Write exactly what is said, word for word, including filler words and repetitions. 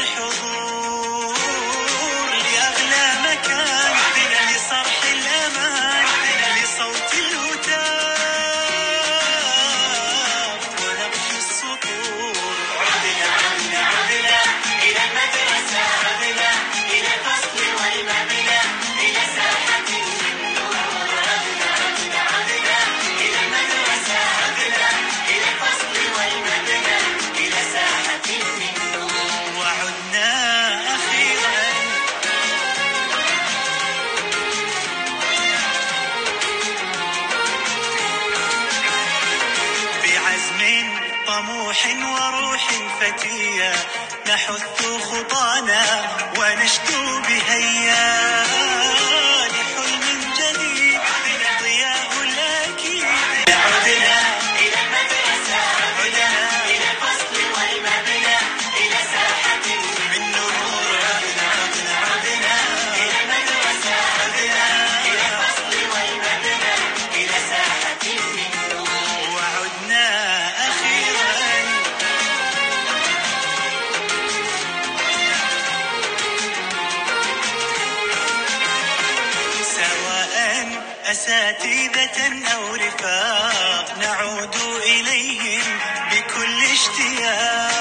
الحضور لأغلى مكان لصرح الأمان لصوت الهتاف ونبش السطور. عدنا عدنا عدنا إلى المدرسة، عدنا إلى الفصل والمبنى إلى ساحة النور. عدنا عدنا عدنا إلى المدرسة، عدنا إلى الفصل والمبنى إلى ساحة النور. وعدنا أخيرا بعزم طموح وروح فتية نحث خطانا ونشدو بهيا لحلم جديد ضياء الأكيد. عدنا إلى المدرسة، عدنا إلى الفصل والمبنى إلى ساحة من نور. عدنا عدنا عدنا إلى المدرسة، عدنا إلى الفصل والمبنى إلى ساحة من نور. وعدنا أخيرا سواء أساتذة أو رفاق نعود إليهم بكل اشتياق.